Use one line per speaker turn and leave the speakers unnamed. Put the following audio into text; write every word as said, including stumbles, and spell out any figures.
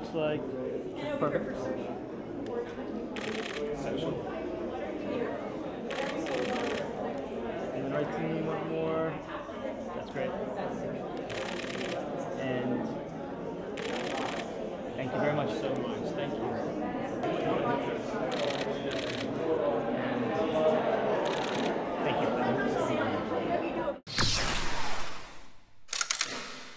looks like. Perfect. And then right to me, one more. That's great. And thank you very much so much. Thank you.